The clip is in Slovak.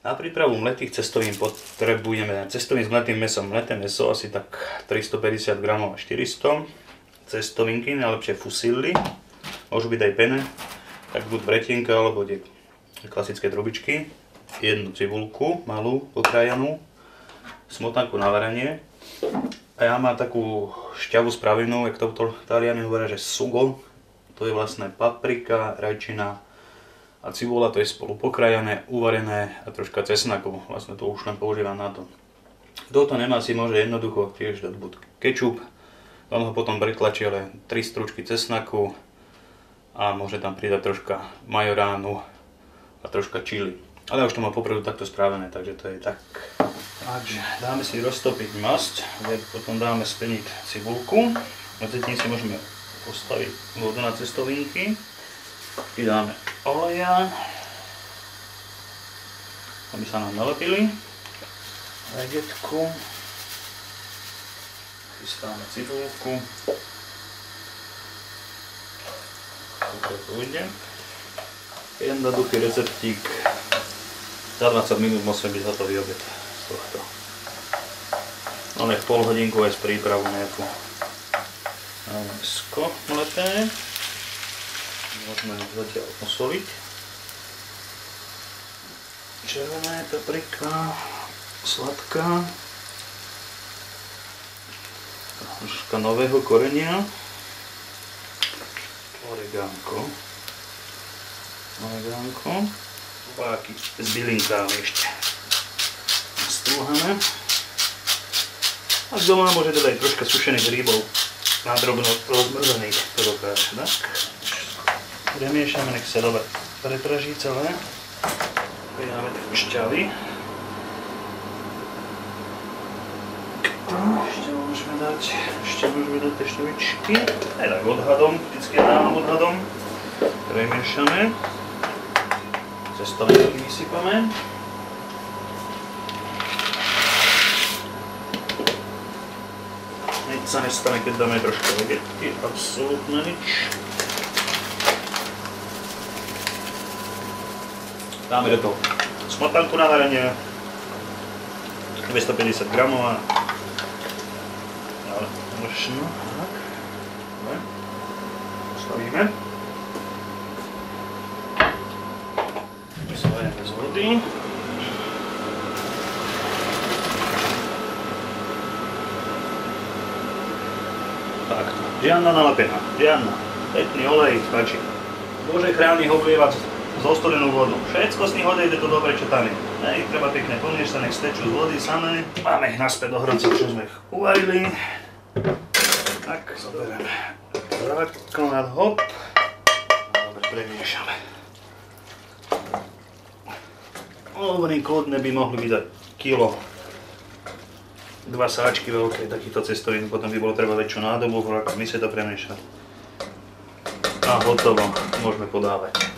Na prípravu mletých cestovín potrebujeme cestoviny s mletým mesom. Mleté meso asi tak 350 g a 400. Cestovinky, najlepšie fusilli. Môžu byť aj pene, tak buď vretienka alebo klasické trubičky. Jednu cibulku, malú, pokrájanú. Smotanku na varenie. A ja mám takú šťavu spravenú, jak to Taliani hovoria, že sugo. To je vlastne paprika, rajčina a cibula, to je spolu pokrajané, uvarené a troška cesnaku. Vlastne to už len používam na to. Kto to nemá, si môže jednoducho tiež dať buď kečup, on ho potom pretlačí ale 3 stručky cesnaku a môže tam pridať troška majoránu a troška čili. Ale už to má popredu takto spravené, takže to je tak. Takže dáme si roztopiť masť, potom dáme speniť cibulku. Medzi tým si môžeme postaviť vodu na cestovinky. Pridáme oleja, aby sa nám nalepili. Vegetku. Chystáme cibulku. Toto pôjde. Jednoduchý receptík. Za 20 minút musí byť hotový obed z tohto. No nech pol hodinku aj s prípravou nejakú. Dáme mesko mleté. Môžeme zatiaľ osoliť. Červená paprika, sladká. Troška nového korenia. Oregánko. Páky s bylinkami ešte. Strúhame. A doma môžete dať troška sušených hríbov. Na drobno rozmrzených. To dokáže, tak? Premiešame, nech sa dobre prepraží celé. Pridáme tak šťavy. Ešte môžeme dať tie šťavičky. Aj tak odhadom, vždycky dávam odhadom. Premiešame. Cestovinky vysypame. Nič sa nestane, keď dáme troška vegetky. Absolútne nič. Dáme do toho smotanku na varenie, 250 g. Ale možno tak. Dobre. Postavíme. Zalejeme z vody. Takto. Žiadna nalepená. Žiadna. Pekný olej, stačí. Bože chráni ho vlievať zo studenú vodu. Všetko z nich odejde to dobre, čo tam je. Hej, treba pekne pomiešať, nech stečú z vody samé. Máme ich naspäť do hrnca, čo sme ich uvarili. Tak, zoberieme základ, hop. Dobre, premiešame. Hovorím, kľudne by mohli byť kilo. 2 sáčky veľké takýchto cestovín, potom by bolo treba väčšiu nádobu, my si to premiešať. A hotovo, môžeme podávať.